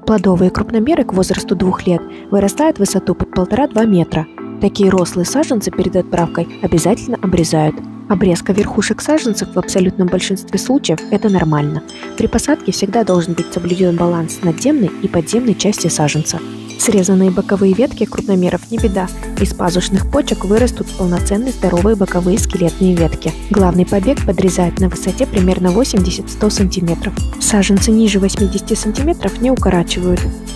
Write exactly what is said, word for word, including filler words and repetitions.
Плодовые крупномеры к возрасту двух лет вырастают в высоту под полтора-два метра. Такие рослые саженцы перед отправкой обязательно обрезают. Обрезка верхушек саженцев в абсолютном большинстве случаев – это нормально. При посадке всегда должен быть соблюден баланс надземной и подземной части саженца. Срезанные боковые ветки крупномеров не беда, из пазушных почек вырастут полноценные здоровые боковые скелетные ветки. Главный побег подрезают на высоте примерно восемьдесят-сто сантиметров. Саженцы ниже восьмидесяти сантиметров не укорачивают.